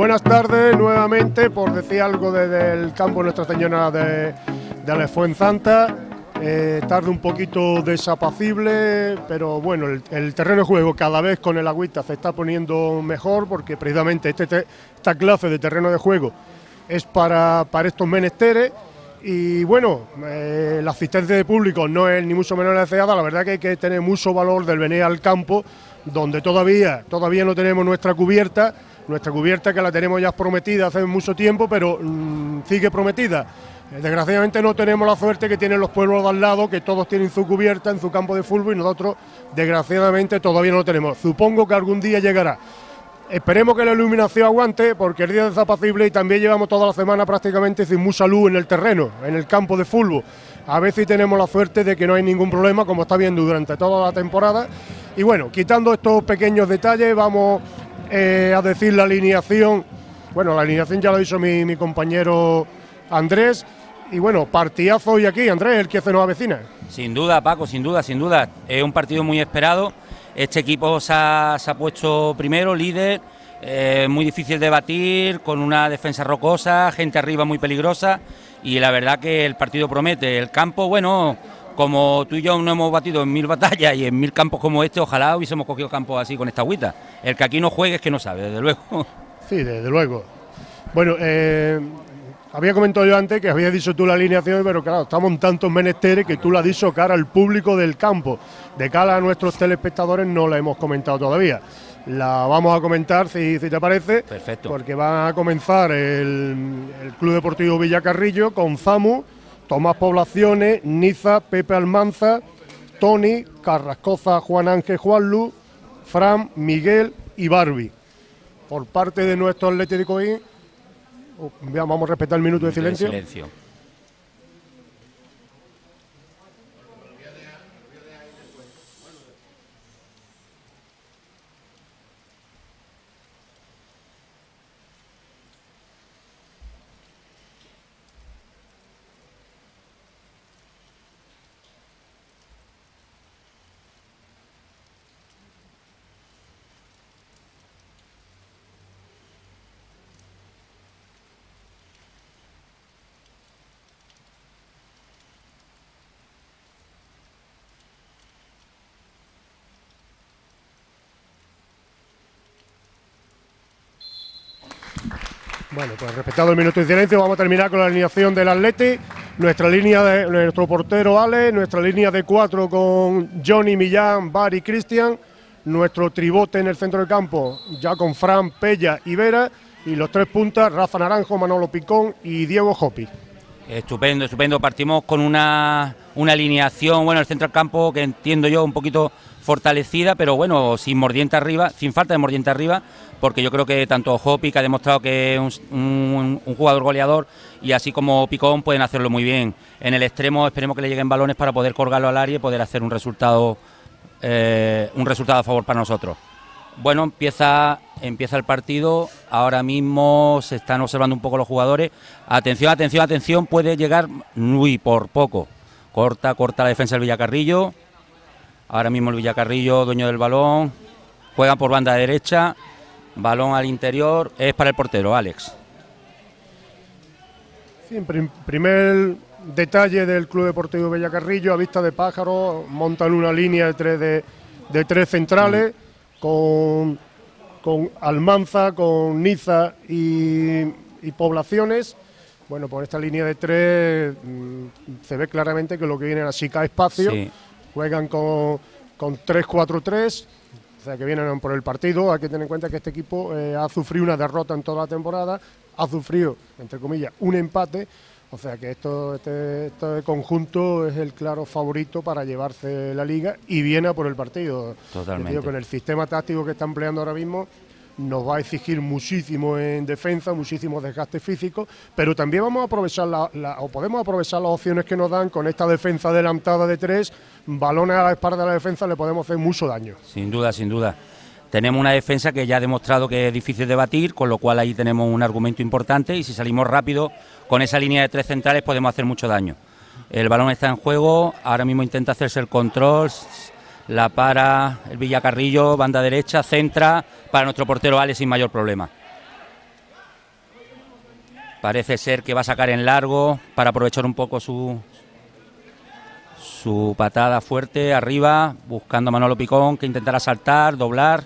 buenas tardes nuevamente, por decir algo desde el campo Nuestra Señora de la Fuensanta. Tarde un poquito desapacible, pero bueno, el terreno de juego cada vez con el agüita se está poniendo mejor, porque precisamente esta clase de terreno de juego es para estos menesteres. Y bueno, la asistencia de público no es ni mucho menos deseada. La verdad que hay que tener mucho valor del venir al campo, donde todavía no tenemos nuestra cubierta que la tenemos ya prometida hace mucho tiempo, pero sigue prometida. Desgraciadamente no tenemos la suerte que tienen los pueblos de al lado, que todos tienen su cubierta en su campo de fútbol, y nosotros desgraciadamente todavía no lo tenemos. Supongo que algún día llegará. Esperemos que la iluminación aguante, porque el día es desapacible y también llevamos toda la semana prácticamente sin mucha luz en el terreno, en el campo de fútbol. A ver si tenemos la suerte de que no hay ningún problema, como está viendo durante toda la temporada. Y bueno, quitando estos pequeños detalles, vamos a decir la alineación. Bueno, la alineación ya lo ha dicho mi compañero Andrés. Y bueno, partidazo hoy aquí, Andrés, el que se nos avecina. Sin duda, Paco, sin duda. Es un partido muy esperado. Este equipo se ha puesto primero, líder, muy difícil de batir, con una defensa rocosa, gente arriba muy peligrosa, y la verdad que el partido promete. El campo, bueno, como tú y yo no hemos batido en 1000 batallas y en 1000 campos como este, ojalá hubiésemos cogido campos así con esta agüita. El que aquí no juegue es que no sabe, desde luego. Sí, desde luego. Bueno, había comentado yo antes que habías dicho tú la alineación, pero claro, estamos en tantos menesteres que tú la has dicho cara al público del campo. De cara a nuestros telespectadores no la hemos comentado todavía. La vamos a comentar si te parece. Perfecto. Porque va a comenzar el Club Deportivo Villacarrillo con Zamu, Tomás Poblaciones, Niza, Pepe Almanza, Tony, Carrascoza, Juan Ángel Juanlu, Fran, Miguel y Barbie. Por parte de nuestro Atlético I, vamos a respetar el minuto de silencio. Bueno, pues respetado el minuto de silencio, vamos a terminar con la alineación del Atleti. Nuestro portero Ale, nuestra línea de 4 con Johnny, Millán, Bar y Cristian, nuestro tribote en el centro del campo ya con Fran, Pella y Vera, y los 3 puntas, Rafa Naranjo, Manolo Picón y Diego Jopi. Estupendo. Partimos con una alineación, bueno, el centro del campo que entiendo yo un poquito fortalecida, pero bueno, sin falta de mordiente arriba, porque yo creo que tanto Hopi, que ha demostrado que es un jugador goleador, y así como Picón pueden hacerlo muy bien. En el extremo esperemos que le lleguen balones para poder colgarlo al área y poder hacer un resultado a favor para nosotros. Bueno, empieza el partido, ahora mismo se están observando un poco los jugadores. Atención, puede llegar muy por poco. Corta la defensa del Villacarrillo. Ahora mismo el Villacarrillo, dueño del balón, juega por banda derecha, balón al interior, es para el portero, Alex. Sí, primer detalle del Club Deportivo Villacarrillo, a vista de pájaro, montan una línea de tres centrales, con Almanza, con Niza y Poblaciones. Bueno, por esta línea de 3 se ve claramente que lo que viene es achicar espacio. Sí. Juegan con 3-4-3, o sea que vienen por el partido. Hay que tener en cuenta que este equipo ha sufrido una derrota en toda la temporada, ha sufrido, entre comillas, un empate, o sea que este conjunto es el claro favorito para llevarse la liga y viene a por el partido. Totalmente. Con el sistema táctico que está empleando ahora mismo, nos va a exigir muchísimo en defensa, muchísimo desgaste físico, pero también vamos a aprovechar podemos aprovechar las opciones que nos dan con esta defensa adelantada de 3, balones a la espalda de la defensa, le podemos hacer mucho daño. Sin duda. Tenemos una defensa que ya ha demostrado que es difícil de batir, con lo cual ahí tenemos un argumento importante, y si salimos rápido con esa línea de 3 centrales podemos hacer mucho daño. El balón está en juego, ahora mismo intenta hacerse el control, la para el Villacarrillo, banda derecha, centra para nuestro portero Alex sin mayor problema. Parece ser que va a sacar en largo para aprovechar un poco su patada fuerte arriba, buscando a Manolo Picón, que intentará saltar, doblar.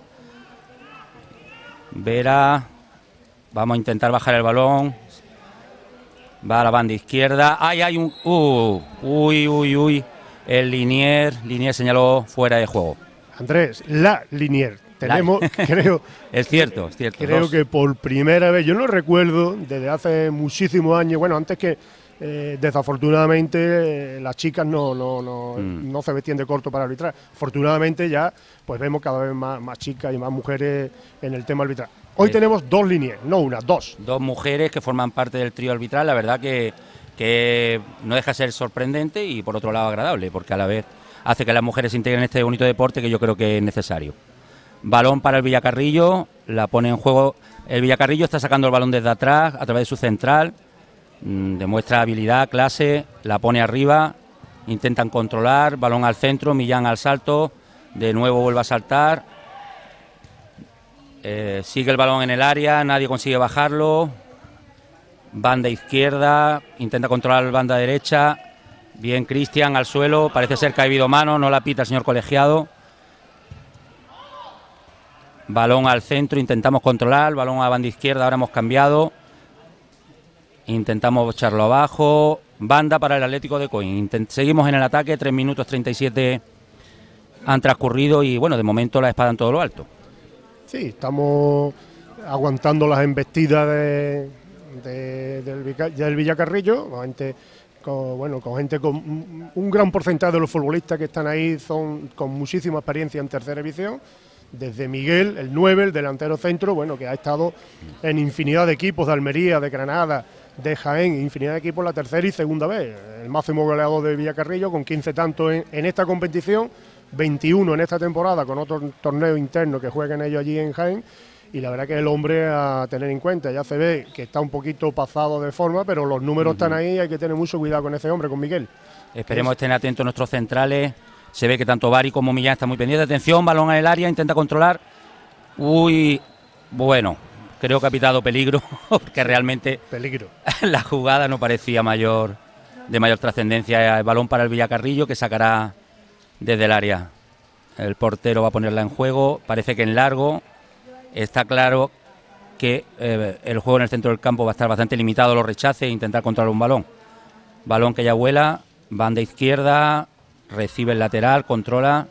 Vera, vamos a intentar bajar el balón. Va a la banda izquierda. ¡Ay, hay un! ¡Uy! El Linier señaló fuera de juego. Andrés, la Linier. Tenemos, creo... Es cierto. Creo que por primera vez, yo no recuerdo, desde hace muchísimos años, bueno, antes que desafortunadamente las chicas no se vestían de corto para arbitrar. Afortunadamente ya pues vemos cada vez más chicas y más mujeres en el tema arbitral. Hoy tenemos 2 líneas, no una, 2. 2 mujeres que forman parte del trío arbitral, la verdad que no deja de ser sorprendente y por otro lado agradable, porque a la vez hace que las mujeres se integren en este bonito deporte que yo creo que es necesario. Balón para el Villacarrillo, la pone en juego. El Villacarrillo está sacando el balón desde atrás a través de su central. Demuestra habilidad, clase, la pone arriba, intentan controlar, balón al centro, Millán al salto, de nuevo vuelve a saltar, sigue el balón en el área, nadie consigue bajarlo, banda izquierda, intenta controlar banda derecha, bien Cristian al suelo, parece ser que ha habido mano, no la pita el señor colegiado, balón al centro, intentamos controlar, balón a banda izquierda, ahora hemos cambiado. Intentamos echarlo abajo. Banda para el Atlético de Coín. Seguimos en el ataque. 3 minutos 37 han transcurrido y bueno, de momento la espada en todo lo alto. Sí, estamos aguantando las embestidas del Villacarrillo. Con gente con un gran porcentaje de los futbolistas que están ahí son con muchísima experiencia en tercera división. Desde Miguel, el 9, el delantero centro, bueno, que ha estado en infinidad de equipos de Almería, de Granada, de Jaén, infinidad de equipos la tercera y segunda vez. El máximo goleador de Villacarrillo con 15 tantos en esta competición, 21 en esta temporada con otro torneo interno que juegan ellos allí en Jaén. Y la verdad que es el hombre a tener en cuenta. Ya se ve que está un poquito pasado de forma, pero los números están ahí y hay que tener mucho cuidado con ese hombre, con Miguel. Esperemos estén atentos nuestros centrales. Se ve que tanto Bari como Millán están muy pendientes. Atención, balón en el área, intenta controlar. Bueno, creo que ha pitado peligro, porque realmente peligro. La jugada no parecía de mayor trascendencia. El balón para el Villacarrillo, que sacará desde el área. El portero va a ponerla en juego, parece que en largo. Está claro que el juego en el centro del campo va a estar bastante limitado, los rechaces e intentar controlar un balón. Balón que ya vuela, banda izquierda, recibe el lateral, controla.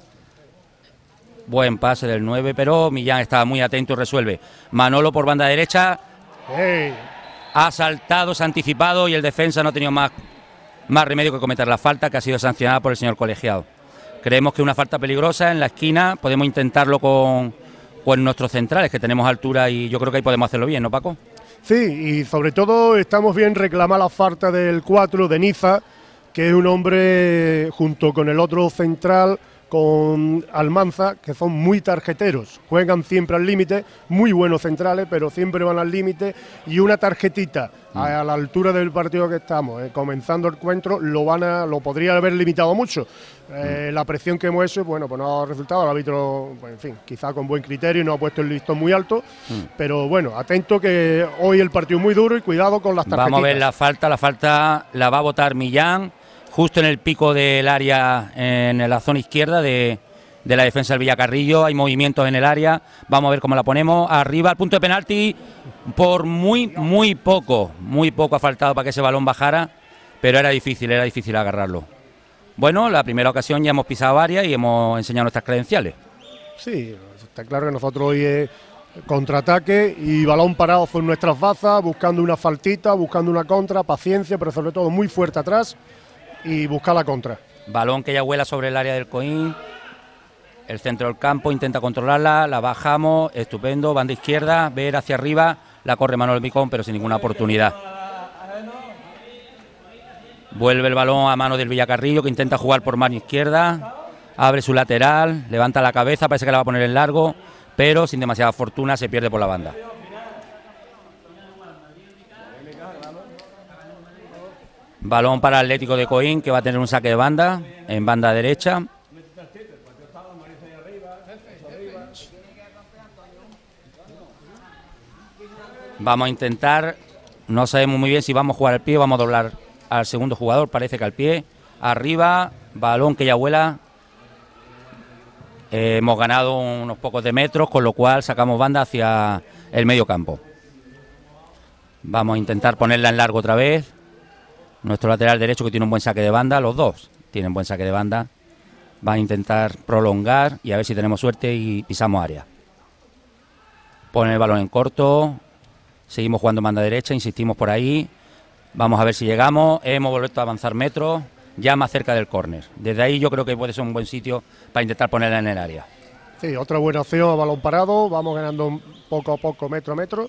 Buen pase del 9, pero Millán estaba muy atento y resuelve. Manolo por banda derecha. ¡Hey! Ha saltado, se ha anticipado y el defensa no ha tenido más remedio que cometer la falta, que ha sido sancionada por el señor colegiado. Creemos que es una falta peligrosa en la esquina. Podemos intentarlo con nuestros centrales, que tenemos altura y yo creo que ahí podemos hacerlo bien, ¿no, Paco? Sí, y sobre todo estamos bien reclamar la falta del 4 de Niza, que es un hombre junto con el otro central, con Almanza, que son muy tarjeteros, juegan siempre al límite, muy buenos centrales, pero siempre van al límite, y una tarjetita a la altura del partido que estamos, comenzando el encuentro, lo podría haber limitado mucho. La presión que hemos hecho, bueno, pues no ha dado resultado, el árbitro, pues, en fin, quizá con buen criterio, no ha puesto el listón muy alto, pero bueno, atento que hoy el partido es muy duro y cuidado con las tarjetitas. Vamos a ver la falta la va a votar Millán, justo en el pico del área, en la zona izquierda de la defensa del Villacarrillo. Hay movimientos en el área, vamos a ver cómo la ponemos. Arriba al punto de penalti, por muy poco ha faltado para que ese balón bajara, pero era difícil agarrarlo. Bueno, la primera ocasión ya hemos pisado varias y hemos enseñado nuestras credenciales. Sí, está claro que nosotros hoy es contraataque y balón parado por nuestras bazas, buscando una faltita, buscando una contra, paciencia, pero sobre todo muy fuerte atrás y buscar la contra. Balón que ya vuela sobre el área del Coín, el centro del campo, intenta controlarla, la bajamos, estupendo, banda izquierda, ver hacia arriba, la corre Manuel Micón, pero sin ninguna oportunidad. Vuelve el balón a mano del Villacarrillo, que intenta jugar por mano izquierda, abre su lateral, levanta la cabeza, parece que la va a poner en largo, pero sin demasiada fortuna se pierde por la banda. Balón para el Atlético de Coín, que va a tener un saque de banda, en banda derecha. Vamos a intentar No sabemos muy bien si vamos a jugar al pie o vamos a doblar al segundo jugador. Parece que al pie. Arriba, balón que ya vuela. Hemos ganado unos pocos de metros, con lo cual sacamos banda hacia el medio campo. Vamos a intentar ponerla en largo otra vez. Nuestro lateral derecho, que tiene un buen saque de banda, los dos tienen buen saque de banda. Va a intentar prolongar y a ver si tenemos suerte y pisamos área. Pone el balón en corto. Seguimos jugando banda derecha, insistimos por ahí. Vamos a ver si llegamos. Hemos vuelto a avanzar metros, ya más cerca del córner. Desde ahí yo creo que puede ser un buen sitio para intentar ponerla en el área. Sí, otra buena opción a balón parado. Vamos ganando poco a poco, metro a metro.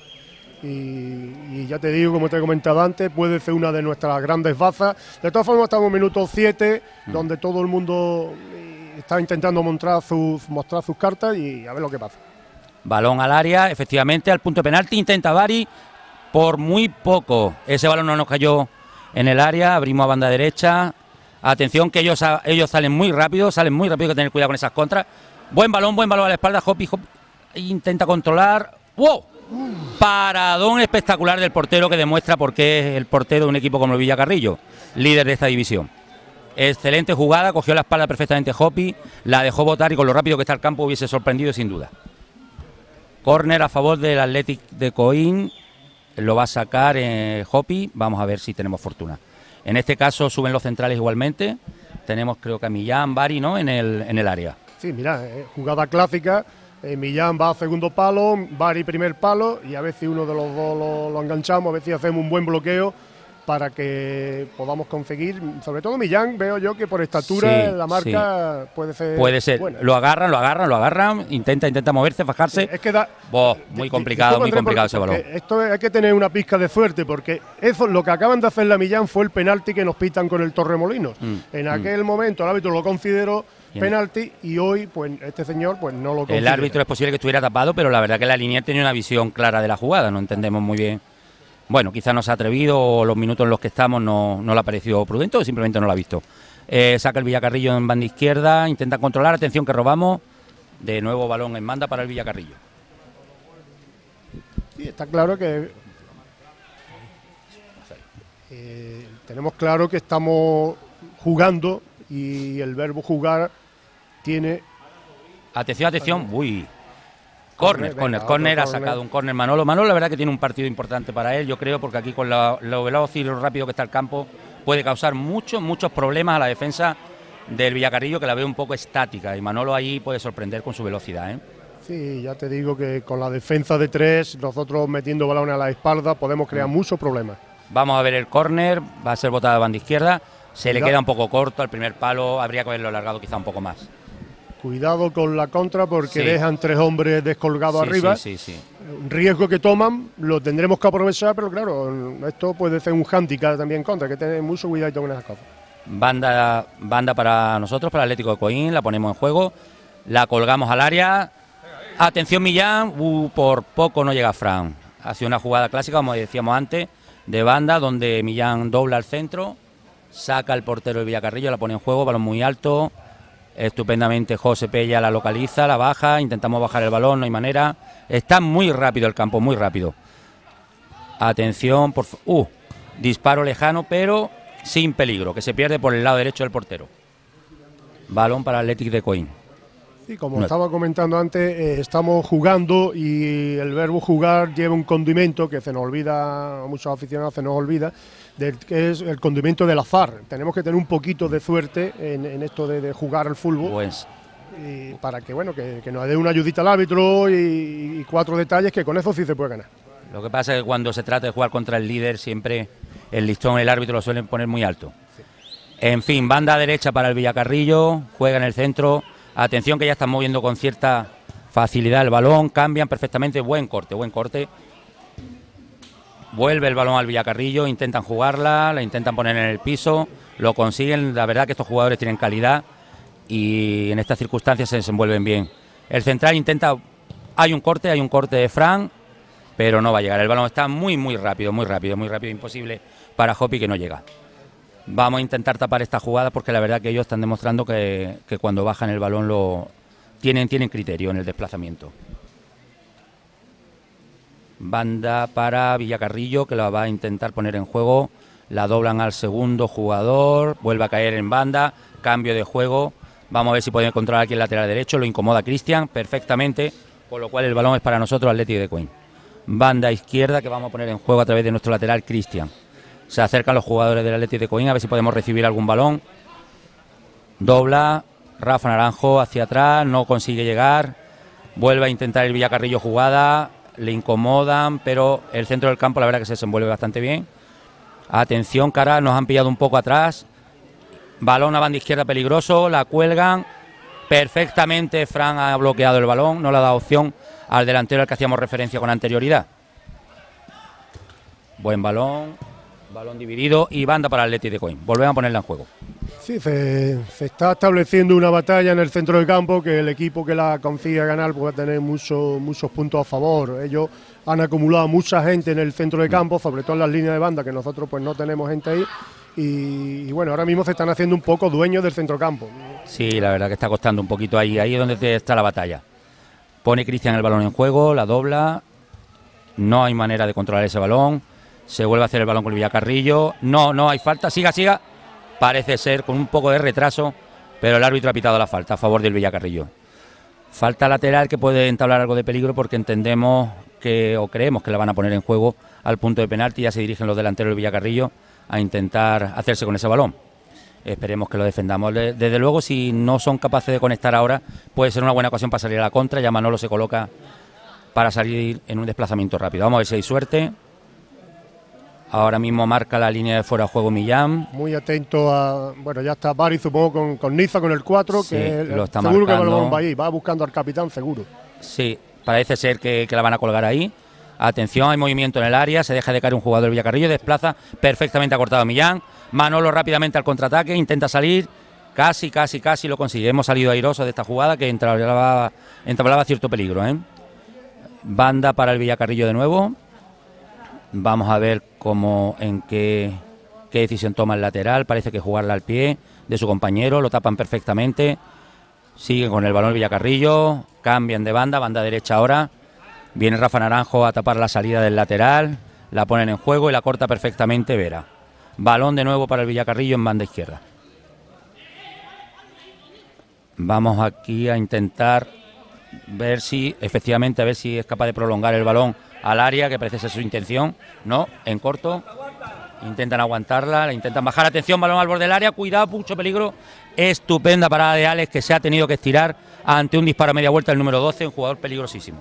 Y ya te digo, como te he comentado antes, puede ser una de nuestras grandes bazas. De todas formas, estamos en minuto 7, donde todo el mundo está intentando mostrar sus cartas y a ver lo que pasa. Balón al área, efectivamente, al punto de penalti, intenta Bari, por muy poco. Ese balón no nos cayó en el área, abrimos a banda derecha. Atención que ellos salen muy rápido, hay que tener cuidado con esas contras. Buen balón a la espalda, Hopi intenta controlar. ¡Wow! Paradón espectacular del portero que demuestra por qué es el portero de un equipo como el Villacarrillo, líder de esta división. Excelente jugada, cogió la espalda perfectamente Hopi, la dejó botar y con lo rápido que está el campo hubiese sorprendido sin duda. Córner a favor del Athletic de Coín, lo va a sacar Hopi, vamos a ver si tenemos fortuna. En este caso suben los centrales igualmente, tenemos creo que a Millán, Bari, ¿no? en el área. Sí, mira, jugada clásica. Millán va a segundo palo, Bari primer palo y a ver si uno de los dos lo enganchamos, a ver si hacemos un buen bloqueo para que podamos conseguir, sobre todo Millán, veo yo que por estatura la marca puede ser buena. Lo agarran, intenta moverse, fajarse. Sí, es que muy complicado ese balón. Esto hay que tener una pizca de suerte, porque eso, lo que acaban de hacer la Millán fue el penalti que nos pitan con el Torremolinos. En aquel momento el árbitro lo consideró penalti y hoy pues este señor pues no lo considera. El árbitro es posible que estuviera tapado, pero la verdad que la línea tenía una visión clara de la jugada, no entendemos muy bien. Bueno, quizás no se ha atrevido o los minutos en los que estamos no le ha parecido prudente o simplemente no lo ha visto. Saca el Villacarrillo en banda izquierda, intenta controlar, atención que robamos. De nuevo balón en banda para el Villacarrillo. Sí, está claro que tenemos claro que estamos jugando y el verbo jugar tiene... Atención, uy... Córner, ha sacado un córner Manolo, la verdad que tiene un partido importante para él, yo creo, porque aquí con lo veloz y lo rápido que está el campo puede causar muchos problemas a la defensa del Villacarrillo, que la veo un poco estática, y Manolo ahí puede sorprender con su velocidad, ¿eh? Sí, ya te digo que con la defensa de tres, nosotros metiendo balones a la espalda podemos crear muchos problemas. Vamos a ver el córner, va a ser botada de banda izquierda, le queda un poco corto al primer palo, habría que haberlo alargado quizá un poco más. Cuidado con la contra porque dejan tres hombres descolgados arriba. Sí. Un riesgo que toman, lo tendremos que aprovechar, pero claro, esto puede ser un hándicap también en contra, hay que tener mucho cuidado con esas cosas. Banda para nosotros, para el Atlético de Coín, la ponemos en juego, la colgamos al área. Atención Millán, por poco no llega Fran. Ha sido una jugada clásica, como decíamos antes, de banda, donde Millán dobla al centro, saca el portero del Villacarrillo, la pone en juego, balón muy alto. Estupendamente José Pella la localiza, la baja, intentamos bajar el balón, no hay manera. Está muy rápido el campo, muy rápido. Atención, disparo lejano, pero sin peligro, que se pierde por el lado derecho del portero. Balón para el Athletic de Coín. Sí, como estaba comentando antes, estamos jugando y el verbo jugar lleva un condimento que se nos olvida, a muchos aficionados se nos olvida, que es el condimento del azar. Tenemos que tener un poquito de suerte en esto de jugar al fútbol. Pues. Y para que que nos dé una ayudita al árbitro y 4 detalles que con eso sí se puede ganar. Lo que pasa es que cuando se trata de jugar contra el líder siempre el listón, el árbitro lo suelen poner muy alto. Sí. En fin, banda derecha para el Villacarrillo, juega en el centro. Atención que ya están moviendo con cierta facilidad el balón, cambian perfectamente, buen corte. Vuelve el balón al Villacarrillo, intentan jugarla, la intentan poner en el piso, lo consiguen, la verdad que estos jugadores tienen calidad y en estas circunstancias se desenvuelven bien. El central intenta, hay un corte de Fran, pero no va a llegar, el balón está muy rápido, imposible para Hopi que no llega. Vamos a intentar tapar esta jugada porque la verdad que ellos están demostrando que cuando bajan el balón tienen criterio en el desplazamiento. Banda para Villacarrillo, que la va a intentar poner en juego. La doblan al segundo jugador, vuelve a caer en banda, cambio de juego. Vamos a ver si puede controlar aquí el lateral derecho, lo incomoda Cristian perfectamente, con lo cual el balón es para nosotros, Athletic de Coín. Banda izquierda que vamos a poner en juego a través de nuestro lateral, Cristian. Se acercan los jugadores del Athletic de Coín a ver si podemos recibir algún balón. Dobla, Rafa Naranjo hacia atrás, no consigue llegar. Vuelve a intentar el Villacarrillo jugada, le incomodan, pero el centro del campo la verdad que se desenvuelve bastante bien. Atención, cara, nos han pillado un poco atrás. Balón a banda izquierda peligroso, la cuelgan. Perfectamente Fran ha bloqueado el balón, no le ha dado opción al delantero al que hacíamos referencia con anterioridad. Buen balón, balón dividido y banda para el Athletic de Coín. Volvemos a ponerla en juego. Sí, se está estableciendo una batalla en el centro del campo que el equipo que la consiga ganar puede tener muchos puntos a favor. Ellos han acumulado mucha gente en el centro del campo, sobre todo en las líneas de banda, que nosotros pues no tenemos gente ahí. Y bueno, ahora mismo se están haciendo un poco dueños del centrocampo. Sí, la verdad que está costando un poquito ahí es donde está la batalla. Pone Cristian el balón en juego, la dobla, no hay manera de controlar ese balón, se vuelve a hacer el balón con el Villacarrillo, no hay falta, siga, parece ser con un poco de retraso, pero el árbitro ha pitado la falta a favor del Villacarrillo. Falta lateral que puede entablar algo de peligro porque entendemos o creemos que la van a poner en juego al punto de penalti, ya se dirigen los delanteros del Villacarrillo a intentar hacerse con ese balón. Esperemos que lo defendamos. Desde luego, si no son capaces de conectar ahora, puede ser una buena ocasión para salir a la contra. Ya Manolo se coloca para salir en un desplazamiento rápido. Vamos a ver si hay suerte. Ahora mismo marca la línea de fuera de juego Millán. Muy atento a... Bueno, ya está Bari, supongo, con Niza, con el 4, sí, que lo está seguro marcando. que el balón va ahí. Va buscando al capitán, seguro. Sí, parece ser que la van a colgar ahí. Atención, hay movimiento en el área, se deja de caer un jugador del Villacarrillo, desplaza perfectamente a cortado Millán. Manolo rápidamente al contraataque, intenta salir, casi lo consigue. Hemos salido airosos de esta jugada que entablaba cierto peligro, ¿eh? Banda para el Villacarrillo de nuevo. Vamos a ver qué decisión toma el lateral. Parece que jugarla al pie de su compañero, lo tapan perfectamente. Siguen con el balón el Villacarrillo, cambian de banda derecha ahora. Viene Rafa Naranjo a tapar la salida del lateral, la ponen en juego y la corta perfectamente Vera. Balón de nuevo para el Villacarrillo en banda izquierda. Vamos aquí a intentar ver si es capaz de prolongar el balón al área, que parece ser su intención. No, en corto. Intentan aguantarla, la intentan bajar. Atención, balón al borde del área, cuidado, mucho peligro. Estupenda parada de Alex, que se ha tenido que estirar ante un disparo a media vuelta del número 12, un jugador peligrosísimo.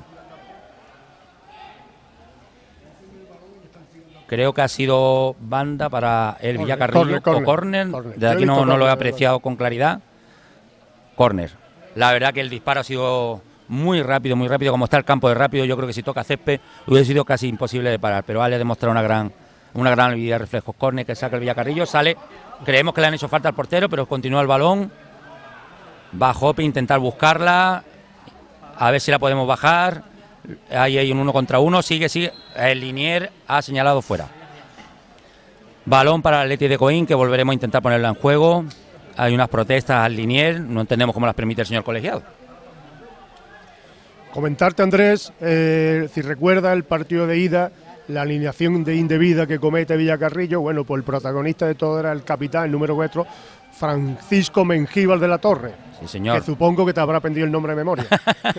Creo que ha sido banda para el Villacarrillo o córner. De aquí no lo he apreciado con claridad. Córner. La verdad que el disparo ha sido muy rápido. Como está el campo de rápido, yo creo que si toca césped hubiera sido casi imposible de parar. Pero Ale ha demostrado una gran habilidad de reflejos. Córner que saca el Villacarrillo, sale. Creemos que le han hecho falta al portero, pero continúa el balón. Va Jope a intentar buscarla. A ver si la podemos bajar. Ahí hay un 1 contra 1, sigue. El Linier ha señalado fuera. Balón para el Athletic de Coín, que volveremos a intentar ponerla en juego. Hay unas protestas al Linier, no entendemos cómo las permite el señor colegiado. Comentarte, Andrés, si recuerda el partido de ida, la alineación de indebida que comete Villacarrillo, bueno, pues el protagonista de todo era el capitán, el número 4, Francisco Mengíbar de la Torre. Sí, señor. Que supongo que te habrá aprendido el nombre de memoria.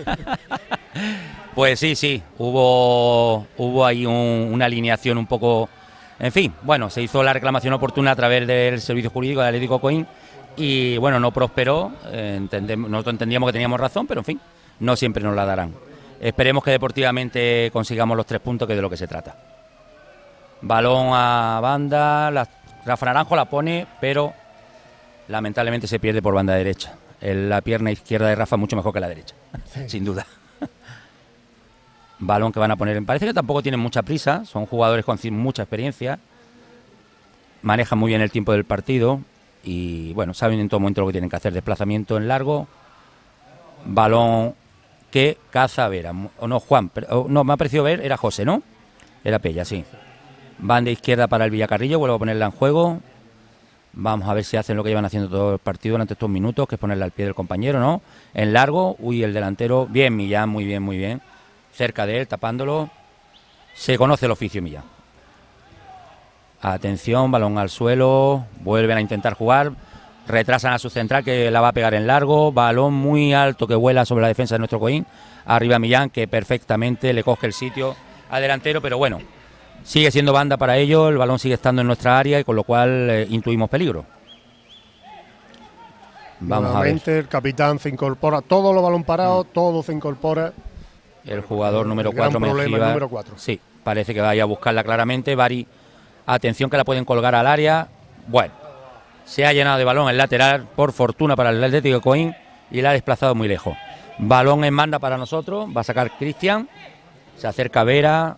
Pues sí, hubo ahí una alineación un poco... En fin, bueno, se hizo la reclamación oportuna a través del servicio jurídico de Atlético Coín y bueno, no prosperó. Nosotros entendíamos que teníamos razón, pero en fin, no siempre nos la darán. Esperemos que deportivamente consigamos los 3 puntos, que es de lo que se trata. Balón a banda, Rafa Naranjo la pone, pero lamentablemente se pierde por banda derecha. La pierna izquierda de Rafa es mucho mejor que la derecha, sí. Sin duda. Balón que van a poner. Parece que tampoco tienen mucha prisa, son jugadores con mucha experiencia, manejan muy bien el tiempo del partido y bueno, saben en todo momento lo que tienen que hacer. Desplazamiento en largo, balón que caza Vera, o no Juan, no, me ha parecido ver, era José, ¿no? Era Pella, sí. Banda izquierda para el Villacarrillo, vuelvo a ponerla en juego. Vamos a ver si hacen lo que llevan haciendo todo el partido durante estos minutos, que es ponerla al pie del compañero, ¿no? En largo, el delantero, bien Millán, muy bien. Cerca de él, tapándolo. Se conoce el oficio Millán. Atención, balón al suelo, vuelven a intentar jugar, retrasan a su central que la va a pegar en largo, balón muy alto que vuela sobre la defensa de nuestro Coín, arriba Millán que perfectamente le coge el sitio al delantero, pero bueno, sigue siendo banda para ellos, el balón sigue estando en nuestra área y con lo cual intuimos peligro. Vamos nuevamente, a ver. El capitán se incorpora, todos los balón parados, todo se incorpora. El jugador número El gran 4, problema, Mengíbar, el número 4. Sí, parece que vaya a buscarla claramente. Bari, atención que la pueden colgar al área. Bueno, se ha llenado de balón el lateral, por fortuna para el Atlético de Coín, y la ha desplazado muy lejos. Balón en banda para nosotros, va a sacar Cristian, se acerca Vera,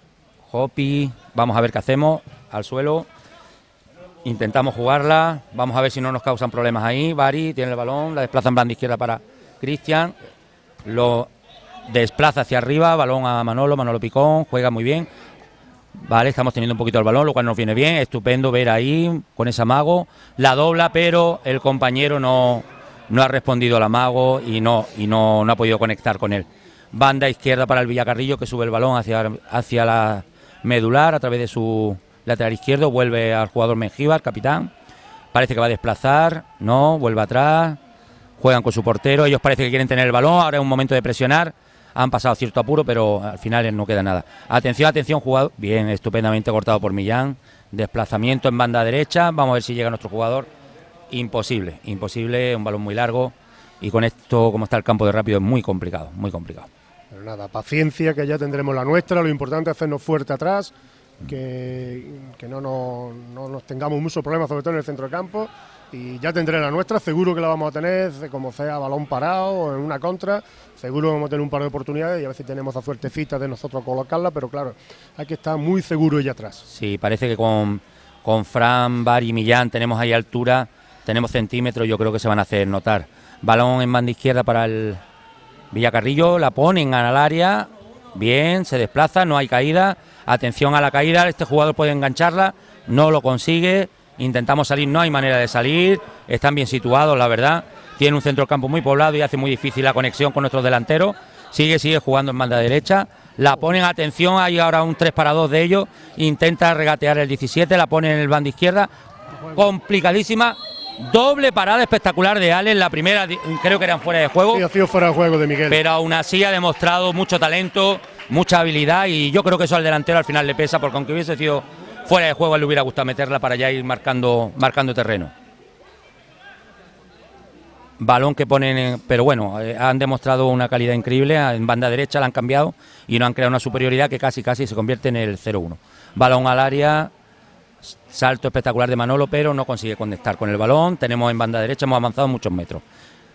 Hopi, vamos a ver qué hacemos, al suelo. Intentamos jugarla, vamos a ver si no nos causan problemas ahí. Bari tiene el balón, la desplaza en banda izquierda para Cristian, lo desplaza hacia arriba, balón a Manolo Picón, juega muy bien. Vale, estamos teniendo un poquito el balón, lo cual nos viene bien, estupendo ver ahí con ese amago, la dobla, pero el compañero no ha respondido al amago y no ha podido conectar con él. Banda izquierda para el Villacarrillo, que sube el balón hacia la medular a través de su lateral izquierdo, vuelve al jugador Mengíbar, capitán, parece que va a desplazar, no, vuelve atrás, juegan con su portero, ellos parece que quieren tener el balón, ahora es un momento de presionar. Han pasado cierto apuro, pero al final no queda nada. Atención, jugador. Bien, estupendamente cortado por Millán. Desplazamiento en banda derecha. Vamos a ver si llega nuestro jugador. Imposible, un balón muy largo. Y con esto, como está el campo de rápido, es muy complicado, muy complicado. Pero nada, paciencia, que ya tendremos la nuestra. Lo importante es hacernos fuerte atrás, que no nos tengamos muchos problemas, sobre todo en el centro de campo. Y ya tendré la nuestra, seguro que la vamos a tener, como sea balón parado o en una contra, seguro que vamos a tener un par de oportunidades y a ver si tenemos la suertecita de nosotros colocarla, pero claro, hay que estar muy seguro allá atrás. Sí, parece que con Fran, Bari y Millán tenemos ahí altura, tenemos centímetros, yo creo que se van a hacer notar. Balón en banda izquierda para el Villacarrillo, la ponen al área, bien, se desplaza, no hay caída, atención a la caída, este jugador puede engancharla, no lo consigue. Intentamos salir, no hay manera de salir, están bien situados, la verdad, tiene un centro del campo muy poblado y hace muy difícil la conexión con nuestros delanteros, sigue jugando en banda derecha, la ponen, atención, hay ahora un 3-2 de ellos, intenta regatear el 17, la pone en el banda izquierda, complicadísima, doble parada espectacular de Alex, la primera creo que eran fuera de juego, sí, ha sido fuera de juego de Miguel, pero aún así ha demostrado mucho talento, mucha habilidad y yo creo que eso al delantero al final le pesa, porque aunque hubiese sido fuera de juego, le hubiera gustado meterla para ya ir marcando terreno. Balón que ponen, pero bueno, han demostrado una calidad increíble, en banda derecha la han cambiado y no han creado una superioridad que casi se convierte en el 0-1. Balón al área, salto espectacular de Manolo, pero no consigue conectar con el balón. Tenemos en banda derecha, hemos avanzado muchos metros.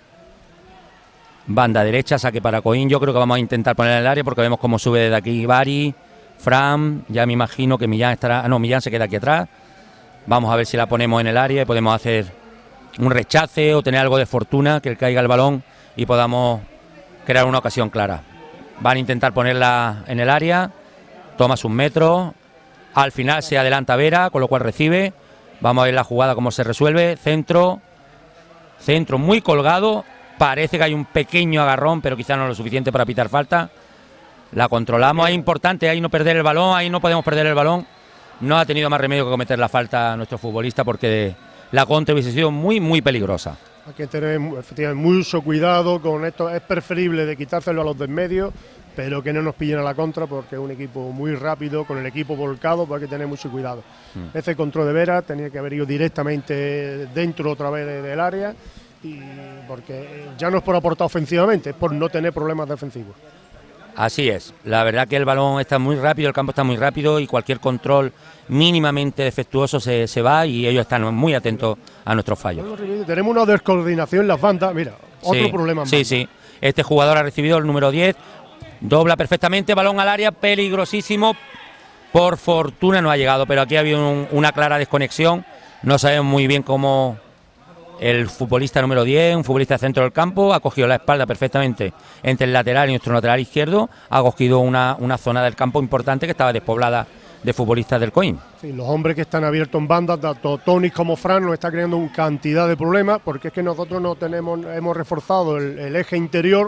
Banda derecha, saque para Coín, yo creo que vamos a intentar poner en el área porque vemos cómo sube desde aquí Bari, Fran, ya me imagino que Millán estará, no, Millán se queda aquí atrás. Vamos a ver si la ponemos en el área y podemos hacer un rechace o tener algo de fortuna, que caiga el balón y podamos crear una ocasión clara. Van a intentar ponerla en el área, toma sus metros, al final se adelanta Vera, con lo cual recibe. Vamos a ver la jugada cómo se resuelve, centro muy colgado, parece que hay un pequeño agarrón, pero quizá no lo suficiente para pitar falta. La controlamos, es importante ahí no perder el balón, ahí no podemos perder el balón. No ha tenido más remedio que cometer la falta a nuestro futbolista porque la contra hubiese sido muy peligrosa. Hay que tener efectivamente mucho cuidado con esto, es preferible de quitárselo a los del medio, pero que no nos pillen a la contra porque es un equipo muy rápido, con el equipo volcado, pues hay que tener mucho cuidado. Ese control de Vera tenía que haber ido directamente dentro otra vez del área, y porque ya no es por aportar ofensivamente, es por no tener problemas defensivos. Así es, la verdad que el balón está muy rápido, el campo está muy rápido y cualquier control mínimamente defectuoso se va y ellos están muy atentos a nuestros fallos. Tenemos una descoordinación en las bandas, mira, otro problema más. Sí, este jugador ha recibido el número 10, dobla perfectamente, balón al área, peligrosísimo, por fortuna no ha llegado, pero aquí ha habido una clara desconexión, no sabemos muy bien cómo. El futbolista número 10, un futbolista de centro del campo, ha cogido la espalda perfectamente entre el lateral y nuestro lateral izquierdo, ha cogido una zona del campo importante que estaba despoblada de futbolistas del Coín. Sí, los hombres que están abiertos en bandas, tanto Tony como Fran, nos está creando una cantidad de problemas, porque es que nosotros no tenemos, hemos reforzado el eje interior,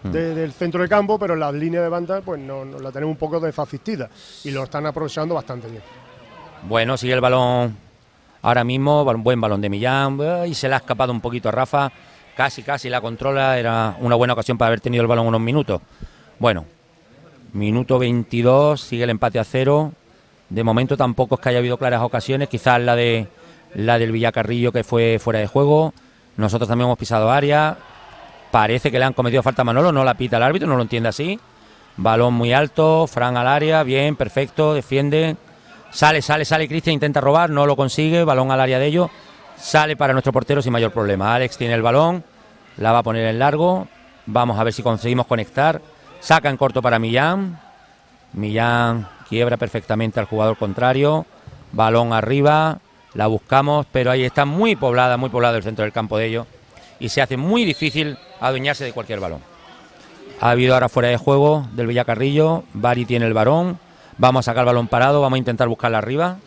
del centro de campo, pero en las líneas de banda pues no la tenemos un poco desasistida y lo están aprovechando bastante bien. Bueno, sigue el balón ahora mismo, buen balón de Millán, y se le ha escapado un poquito a Rafa, casi la controla, era una buena ocasión para haber tenido el balón unos minutos. Bueno, minuto 22, sigue el empate a 0, de momento tampoco es que haya habido claras ocasiones, quizás la del Villacarrillo que fue fuera de juego, nosotros también hemos pisado área, parece que le han cometido falta a Manolo, no la pita el árbitro, no lo entiende así, balón muy alto, Fran al área, bien, perfecto, defiende, sale Cristian, intenta robar, no lo consigue, balón al área de ellos, sale para nuestro portero sin mayor problema. Alex tiene el balón, la va a poner en largo, vamos a ver si conseguimos conectar, saca en corto para Millán, quiebra perfectamente al jugador contrario, balón arriba, la buscamos, pero ahí está muy poblado el centro del campo de ellos y se hace muy difícil adueñarse de cualquier balón. Ha habido ahora fuera de juego del Villacarrillo, Bari tiene el balón, vamos a sacar el balón parado, vamos a intentar buscarla arriba.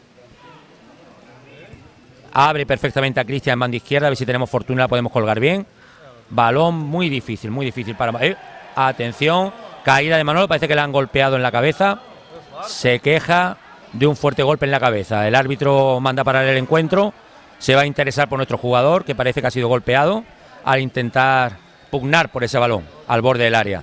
Abre perfectamente a Cristian en banda izquierda, a ver si tenemos fortuna, la podemos colgar bien. Balón muy difícil para... atención, caída de Manolo, parece que le han golpeado en la cabeza. Se queja de un fuerte golpe en la cabeza. El árbitro manda parar el encuentro, se va a interesar por nuestro jugador, que parece que ha sido golpeado, al intentar pugnar por ese balón, al borde del área.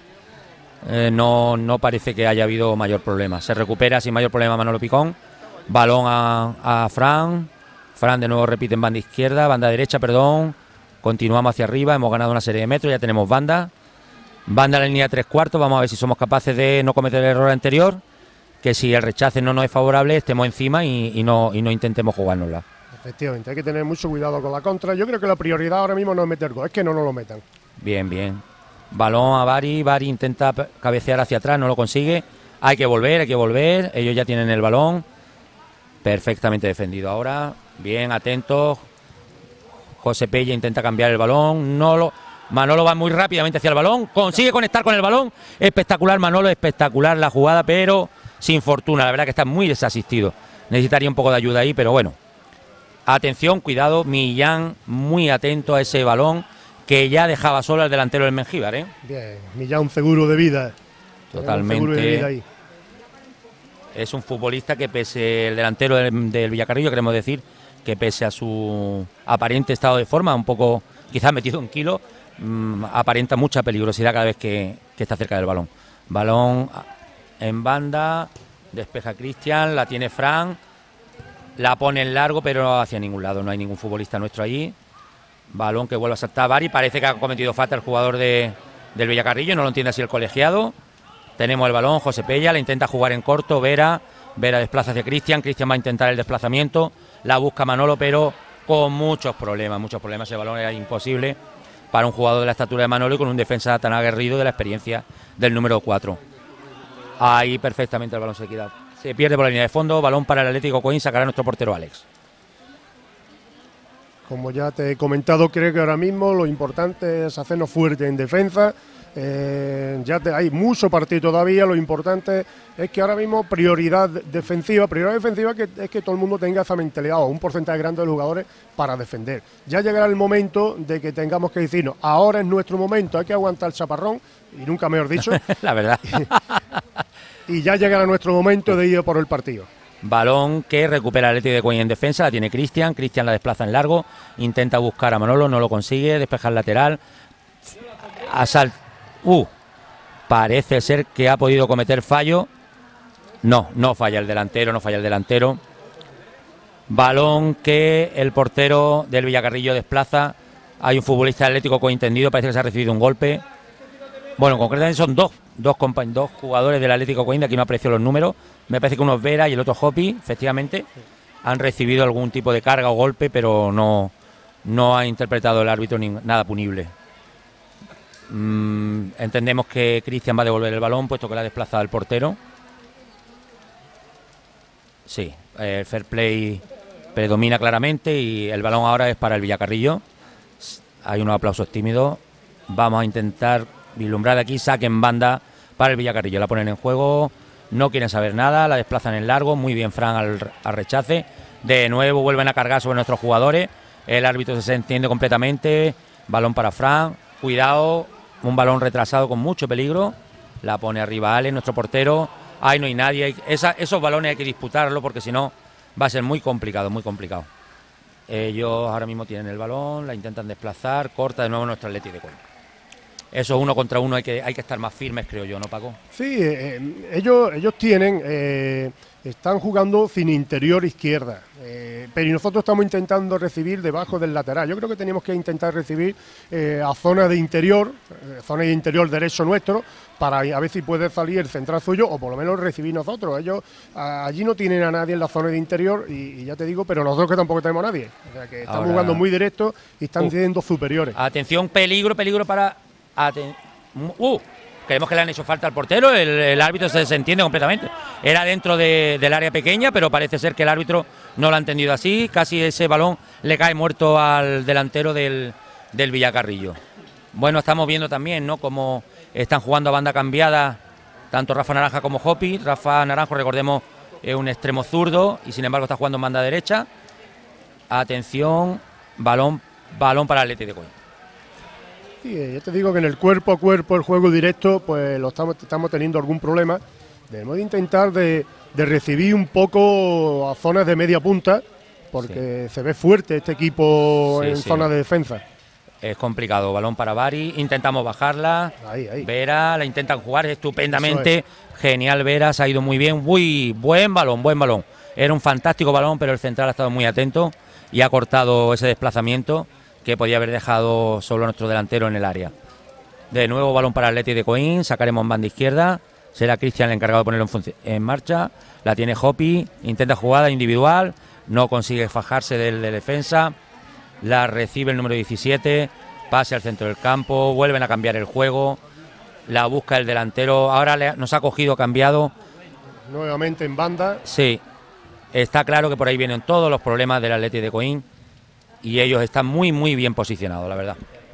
No parece que haya habido mayor problema. Se recupera sin mayor problema Manolo Picón. Balón a Fran. Fran de nuevo repite en banda izquierda, banda derecha, perdón. Continuamos hacia arriba, hemos ganado una serie de metros, ya tenemos banda. Banda en la línea 3/4, vamos a ver si somos capaces de no cometer el error anterior, que si el rechace no nos es favorable, estemos encima y no intentemos jugárnosla. Efectivamente, hay que tener mucho cuidado con la contra. Yo creo que la prioridad ahora mismo no es meter gol, es que no nos lo metan. Bien. Balón a Bari intenta cabecear hacia atrás, no lo consigue. Hay que volver, ellos ya tienen el balón. Perfectamente defendido ahora. Bien, atentos. José Pella intenta cambiar el balón. Manolo va muy rápidamente hacia el balón. Consigue conectar con el balón. Espectacular Manolo, espectacular la jugada, pero sin fortuna. La verdad que está muy desasistido. Necesitaría un poco de ayuda ahí, pero bueno. Atención, cuidado. Millán muy atento a ese balón que ya dejaba solo al delantero del Mengíbar, ¿eh? Bien, Millán un seguro de vida. Totalmente. Un seguro de vida ahí. Es un futbolista que pese el delantero del Villacarrillo, queremos decir, que pese a su aparente estado de forma, un poco quizás metido en kilo, aparenta mucha peligrosidad cada vez que está cerca del balón. Balón en banda, despeja Cristian, la tiene Fran, la pone en largo, pero hacia ningún lado, no hay ningún futbolista nuestro allí. Balón que vuelve a saltar Bari, parece que ha cometido falta el jugador del Villacarrillo, no lo entiende así el colegiado. Tenemos el balón, José Pella, la intenta jugar en corto, Vera desplaza hacia Cristian va a intentar el desplazamiento, la busca Manolo, pero con muchos problemas, ese balón era imposible para un jugador de la estatura de Manolo y con un defensa tan aguerrido de la experiencia del número 4. Ahí perfectamente el balón se pierde por la línea de fondo, balón para el Atlético Coín, sacará nuestro portero Alex. Como ya te he comentado, creo que ahora mismo lo importante es hacernos fuerte en defensa. Hay mucho partido todavía, lo importante es que ahora mismo prioridad defensiva que es que todo el mundo tenga esa mentalidad o un porcentaje grande de jugadores para defender. Ya llegará el momento de que tengamos que decirnos, ahora es nuestro momento, hay que aguantar el chaparrón, y nunca mejor dicho. La verdad. Y ya llegará nuestro momento de ir por el partido. Balón que recupera el Atlético de Coín en defensa, la tiene Cristian la desplaza en largo, intenta buscar a Manolo, no lo consigue, despeja el lateral, parece ser que ha podido cometer fallo, no falla el delantero, balón que el portero del Villacarrillo desplaza, hay un futbolista atlético cointendido, parece que se ha recibido un golpe, bueno, concretamente son dos jugadores del Atlético Coín, de aquí no aprecio los números, me parece que uno es Vera y el otro Hopi, efectivamente, han recibido algún tipo de carga o golpe, pero no ha interpretado el árbitro nada punible. Entendemos que Cristian va a devolver el balón, puesto que la ha desplazado el portero. Sí, el fair play predomina claramente y el balón ahora es para el Villacarrillo. Hay unos aplausos tímidos. Vamos a intentar vislumbrar aquí, saque en banda para el Villacarrillo. La ponen en juego, no quieren saber nada, la desplazan en largo, muy bien Fran al rechace. De nuevo vuelven a cargar sobre nuestros jugadores. El árbitro se entiende completamente. Balón para Fran, cuidado. un balón retrasado con mucho peligro, la pone arriba Ale, nuestro portero, ahí no hay nadie, esos balones hay que disputarlo porque si no va a ser muy complicado, muy complicado. Ellos ahora mismo tienen el balón, la intentan desplazar, corta de nuevo nuestro Athletic de Coín. Eso 1 contra 1 hay que estar más firmes, creo yo, ¿no, Paco? Sí, ellos están jugando sin interior izquierda, pero nosotros estamos intentando recibir debajo del lateral. Yo creo que tenemos que intentar recibir a zona de interior derecho nuestro, para a ver si puede salir el central suyo o por lo menos recibir nosotros. Ellos allí no tienen a nadie en la zona de interior y ya te digo, pero nosotros que tampoco tenemos a nadie. O sea que estamos jugando muy directo y están siendo superiores. Atención, peligro para... Creemos que le han hecho falta al portero, el árbitro se desentiende completamente. Era dentro del área pequeña, pero parece ser que el árbitro no lo ha entendido así. Casi ese balón le cae muerto al delantero del Villacarrillo. Bueno, estamos viendo también, ¿no?, cómo están jugando a banda cambiada tanto Rafa Naranja como Hopi. Rafa Naranjo, recordemos, es un extremo zurdo y sin embargo está jugando en banda derecha. Atención, balón para el Athletic de Coín. Sí, yo te digo que en el cuerpo a cuerpo, el juego directo, pues estamos teniendo algún problema. Debemos de intentar de recibir un poco a zonas de media punta, porque se ve fuerte este equipo en zona de defensa. Es complicado, balón para Bari, intentamos bajarla, ahí. Vera, la intentan jugar estupendamente, genial Vera, se ha ido muy bien, muy buen balón, era un fantástico balón, pero el central ha estado muy atento y ha cortado ese desplazamiento que podía haber dejado solo nuestro delantero en el área. De nuevo balón para el Athletic de Coín, sacaremos en banda izquierda, será Cristian el encargado de ponerlo en marcha, la tiene Hopi, intenta jugada individual, no consigue fajarse del defensa, la recibe el número 17, pase al centro del campo, vuelven a cambiar el juego, la busca el delantero, ahora nos ha cogido, cambiado. Nuevamente en banda. Sí, está claro que por ahí vienen todos los problemas del Athletic de Coín y ellos están muy bien posicionados, la verdad.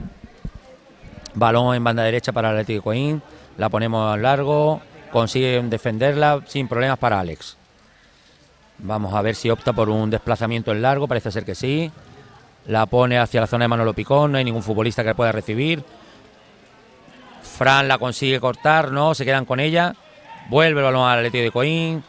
Balón en banda derecha para el Athletic de Coín, la ponemos largo, consiguen defenderla sin problemas para Alex. Vamos a ver si opta por un desplazamiento en largo, parece ser que sí. La pone hacia la zona de Manolo Picón, no hay ningún futbolista que pueda recibir. Fran la consigue cortar, no, se quedan con ella. Vuelve el balón al Athletic de Coín.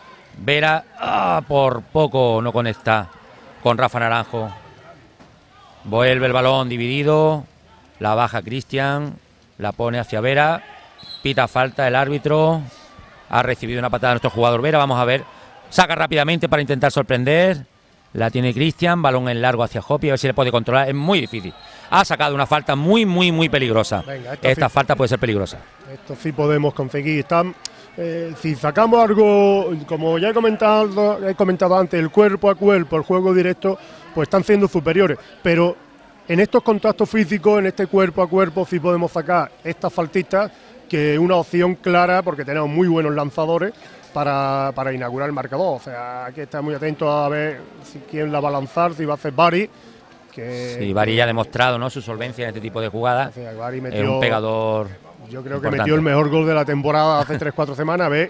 Vera, por poco no conecta con Rafa Naranjo. Vuelve el balón dividido, la baja Cristian, la pone hacia Vera, pita falta el árbitro, ha recibido una patada de nuestro jugador Vera, vamos a ver, saca rápidamente para intentar sorprender, la tiene Cristian, balón en largo hacia Hopi, a ver si le puede controlar, es muy difícil. Ha sacado una falta muy peligrosa. Venga, esta falta puede ser peligrosa. Esto sí podemos conseguir. Si sacamos algo, como ya he comentado antes, el cuerpo a cuerpo, el juego directo, pues están siendo superiores. Pero en estos contactos físicos, en este cuerpo a cuerpo, sí podemos sacar estas faltitas, que es una opción clara porque tenemos muy buenos lanzadores para inaugurar el marcador. O sea, hay que estar muy atentos a ver quién la va a lanzar, si va a hacer Bari. Sí, Bari ya ha demostrado, ¿no?, su solvencia en este tipo de jugadas. O sea, Bari metió, es un pegador. Yo creo que metió el mejor gol de la temporada hace 3-4 semanas, a ver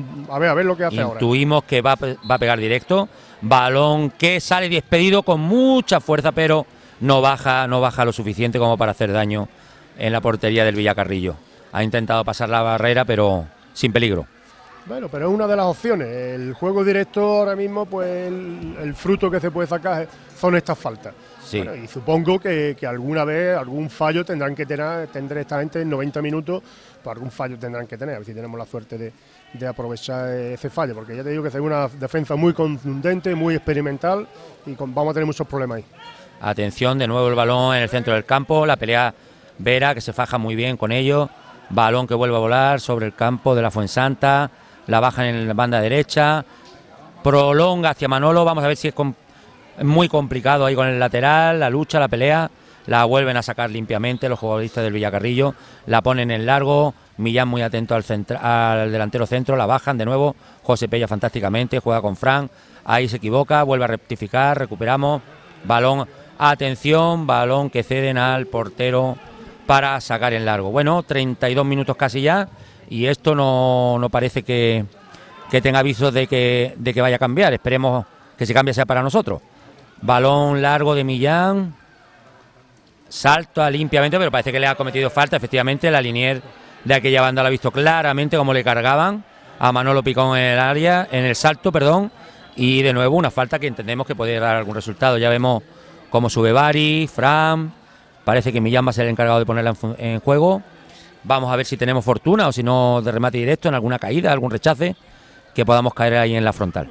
lo que hace ahora. Intuimos que va a pegar directo, balón que sale despedido con mucha fuerza, pero no baja lo suficiente como para hacer daño en la portería del Villacarrillo. Ha intentado pasar la barrera, pero sin peligro. Bueno, pero es una de las opciones. El juego directo ahora mismo, pues el fruto que se puede sacar son estas faltas. Sí. Bueno, y supongo que alguna vez algún fallo tendrán que tener esta gente en 90 minutos, pues algún fallo tendrán que tener, a ver si tenemos la suerte de aprovechar ese fallo, porque ya te digo que es una defensa muy contundente, muy experimental y vamos a tener muchos problemas ahí. Atención, de nuevo el balón en el centro del campo, la pelea Vera, que se faja muy bien con ello, balón que vuelve a volar sobre el campo de la Fuensanta, la baja en la banda derecha, prolonga hacia Manolo, vamos a ver si es muy complicado ahí con el lateral, la lucha, la pelea, la vuelven a sacar limpiamente los jugadores del Villacarrillo, la ponen en largo, Millán muy atento al delantero centro, la bajan de nuevo, José Pella fantásticamente, juega con Fran, ahí se equivoca, vuelve a rectificar, recuperamos, balón, atención, balón que ceden al portero para sacar en largo. Bueno, 32 minutos casi ya, y esto no parece que tenga avisos de que vaya a cambiar, esperemos que si cambia sea para nosotros. Balón largo de Millán, Salta limpiamente, pero parece que le ha cometido falta. Efectivamente, la linier de aquella banda lo ha visto claramente como le cargaban a Manolo Picón en el área, en el salto, perdón. Y de nuevo una falta que entendemos que puede dar algún resultado. Ya vemos cómo sube Bari, Fran. Parece que Millán va a ser el encargado de ponerla en juego. Vamos a ver si tenemos fortuna o si no de remate directo, en alguna caída, algún rechace, que podamos caer ahí en la frontal.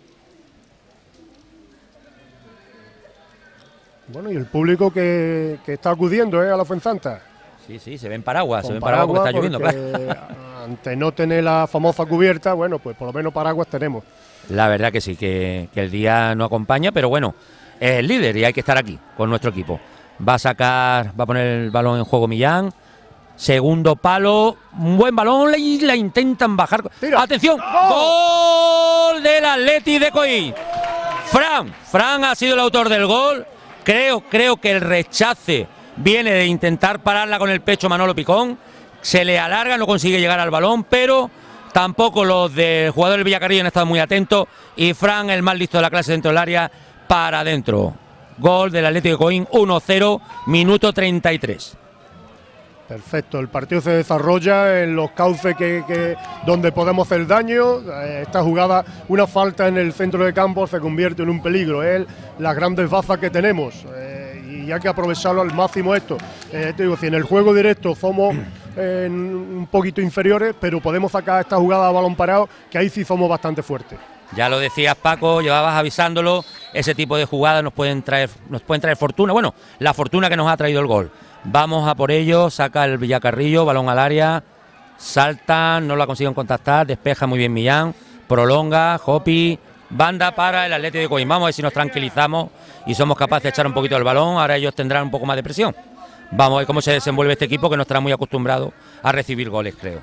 Bueno, y el público que está acudiendo a la Fuenzanta. Sí, se ven paraguas, porque está lloviendo, claro. Ante no tener la famosa cubierta, bueno, pues por lo menos paraguas tenemos. La verdad que sí, que el día no acompaña, pero bueno, es el líder y hay que estar aquí con nuestro equipo. Va a poner el balón en juego Millán. Segundo palo, un buen balón y la intentan bajar. Tira. ¡Atención! ¡Gol del Atleti de Coín! Fran ha sido el autor del gol. Creo que el rechace viene de intentar pararla con el pecho Manolo Picón. Se le alarga, no consigue llegar al balón, pero tampoco los del jugador del Villacarrillo han estado muy atentos. Y Fran, el más listo de la clase dentro del área, para adentro. Gol del Atlético de Coín, 1-0, minuto 33. Perfecto, el partido se desarrolla en los cauces donde podemos hacer daño. Esta jugada, una falta en el centro de campo se convierte en un peligro. Es las grandes bazas que tenemos y hay que aprovecharlo al máximo esto. Te digo, si en el juego directo somos un poquito inferiores, pero podemos sacar esta jugada a balón parado, que ahí sí somos bastante fuertes. Ya lo decías, Paco, llevabas avisándolo, ese tipo de jugadas nos pueden traer fortuna. Bueno, la fortuna que nos ha traído el gol. Vamos a por ello, saca el Villacarrillo, balón al área, saltan, no la consiguen contactar, despeja muy bien Millán, prolonga, Hopi, banda para el Atlético de Coín. Vamos a ver si nos tranquilizamos y somos capaces de echar un poquito el balón, ahora ellos tendrán un poco más de presión. Vamos a ver cómo se desenvuelve este equipo que no estará muy acostumbrado a recibir goles, creo.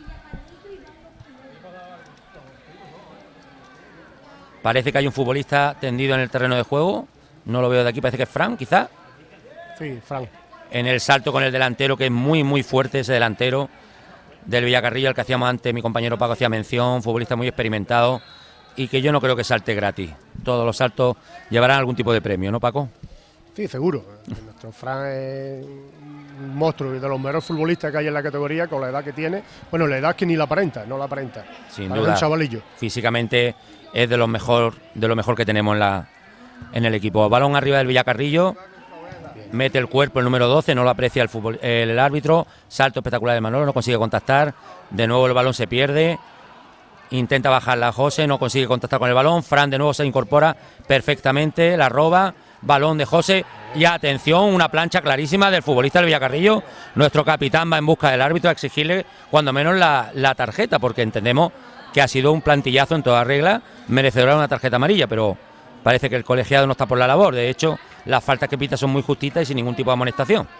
Parece que hay un futbolista tendido en el terreno de juego, no lo veo de aquí, parece que es Fran, quizá. Sí, Fran. En el salto con el delantero, que es muy muy fuerte ese delantero del Villacarrillo, al que hacíamos antes, mi compañero Paco hacía mención, futbolista muy experimentado y que yo no creo que salte gratis. Todos los saltos llevarán algún tipo de premio, ¿no, Paco? Sí, seguro. Nuestro Fran es un monstruo y de los mejores futbolistas que hay en la categoría, con la edad que tiene. Bueno, la edad que ni la aparenta, no la aparenta. Sin duda. Un chavalillo. Físicamente es de lo mejor que tenemos en el equipo. Balón arriba del Villacarrillo. Mete el cuerpo el número 12, no lo aprecia el árbitro. Salto espectacular de Manolo, no consigue contactar. De nuevo el balón se pierde. Intenta bajarla José, no consigue contactar con el balón. Fran de nuevo se incorpora perfectamente, la roba. Balón de José. Y atención, una plancha clarísima del futbolista del Villacarrillo. Nuestro capitán va en busca del árbitro a exigirle cuando menos la tarjeta, porque entendemos que ha sido un plantillazo en toda regla, merecedora de una tarjeta amarilla, pero parece que el colegiado no está por la labor. De hecho, las faltas que pita son muy justitas y sin ningún tipo de amonestación.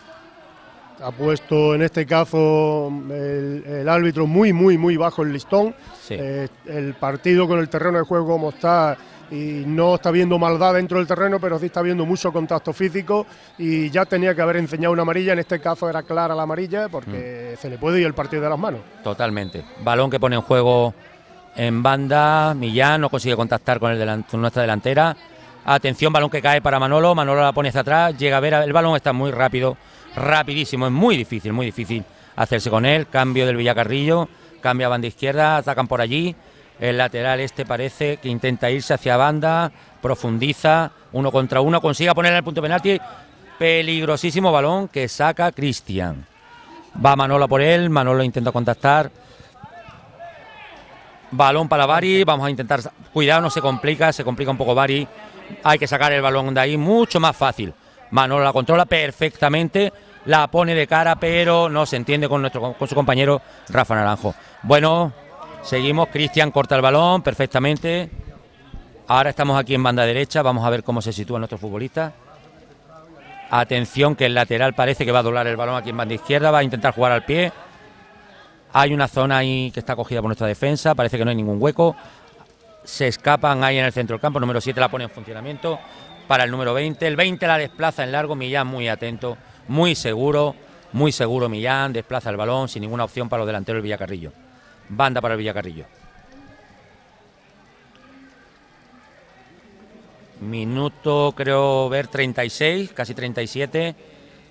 Ha puesto en este caso el árbitro muy bajo el listón. Sí. El partido con el terreno de juego como está, y no está viendo maldad dentro del terreno, pero sí está viendo mucho contacto físico y ya tenía que haber enseñado una amarilla. En este caso era clara la amarilla porque se le puede ir el partido de las manos. Totalmente. Balón que pone en juego en banda, Millán no consigue contactar con nuestra delantera. Atención, balón que cae para Manolo la pone hacia atrás, llega a ver, el balón está muy rápido, rapidísimo, es muy difícil hacerse con él. Cambio del Villacarrillo, cambia a banda izquierda, atacan por allí, el lateral parece que intenta irse hacia banda, profundiza, 1 contra 1, consigue poner en el punto penalti, peligrosísimo balón que saca Cristian. Va Manolo por él, Manolo intenta contactar. Balón para Bari, vamos a intentar, cuidado, no se complica un poco Bari, hay que sacar el balón de ahí, mucho más fácil. Manolo la controla perfectamente, la pone de cara, pero no se entiende con su compañero Rafa Naranjo. Bueno, seguimos, Cristian corta el balón perfectamente. Ahora estamos aquí en banda derecha, vamos a ver cómo se sitúa nuestro futbolista. Atención que el lateral parece que va a doblar el balón aquí en banda izquierda, va a intentar jugar al pie. Hay una zona ahí que está cogida por nuestra defensa, parece que no hay ningún hueco. Se escapan ahí en el centro del campo, número 7 la pone en funcionamiento para el número 20. El 20 la desplaza en largo, Millán muy atento, muy seguro Millán, desplaza el balón sin ninguna opción para los delanteros del Villacarrillo. Banda para el Villacarrillo. Minuto, creo ver, 36, casi 37.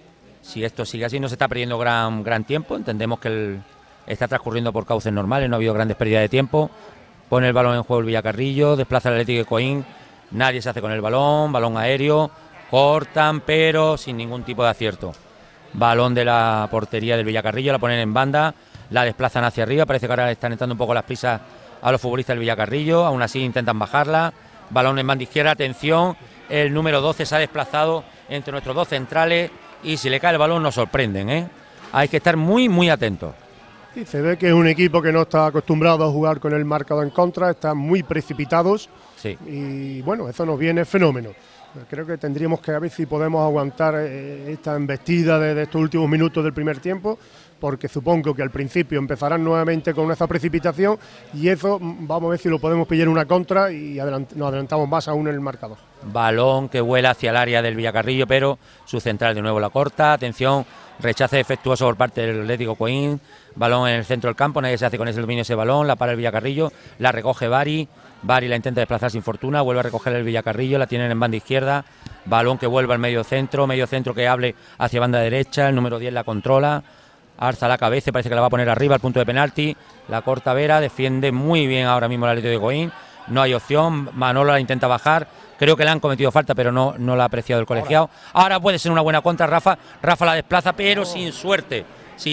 Si esto sigue así, no se está perdiendo gran tiempo. Entendemos que está transcurriendo por cauces normales, no ha habido grandes pérdidas de tiempo. Pone el balón en juego el Villacarrillo, desplaza el Atlético de Coín, nadie se hace con el balón aéreo, cortan, pero sin ningún tipo de acierto. Balón de la portería del Villacarrillo, la ponen en banda, la desplazan hacia arriba, parece que ahora están entrando un poco las prisas a los futbolistas del Villacarrillo, aún así intentan bajarla. Balón en banda izquierda, atención, el número 12 se ha desplazado entre nuestros dos centrales y si le cae el balón nos sorprenden, ¿eh? Hay que estar muy atentos. Y se ve que es un equipo que no está acostumbrado a jugar con el marcador en contra, están muy precipitados, sí. Y bueno, eso nos viene fenómeno. Creo que tendríamos que ver si podemos aguantar esta embestida de estos últimos minutos del primer tiempo, porque supongo que al principio empezarán nuevamente con esa precipitación y eso vamos a ver si lo podemos pillar una contra y nos adelantamos más aún en el marcador. Balón que vuela hacia el área del Villacarrillo, pero su central de nuevo la corta. Atención, rechace defectuoso por parte del Atlético Coín. Balón en el centro del campo, nadie se hace con ese dominio ese balón, la para el Villacarrillo, la recoge Bari la intenta desplazar sin fortuna, vuelve a recoger el Villacarrillo, la tienen en banda izquierda. Balón que vuelve al medio centro que hable hacia banda derecha, el número 10 la controla. Alza la cabeza, parece que la va a poner arriba al punto de penalti. La corta Vera, defiende muy bien ahora mismo el Atlético de Coín. No hay opción, Manolo la intenta bajar. Creo que le han cometido falta, pero no la ha apreciado el colegiado. Ahora puede ser una buena contra Rafa. Rafa la desplaza, pero sin suerte.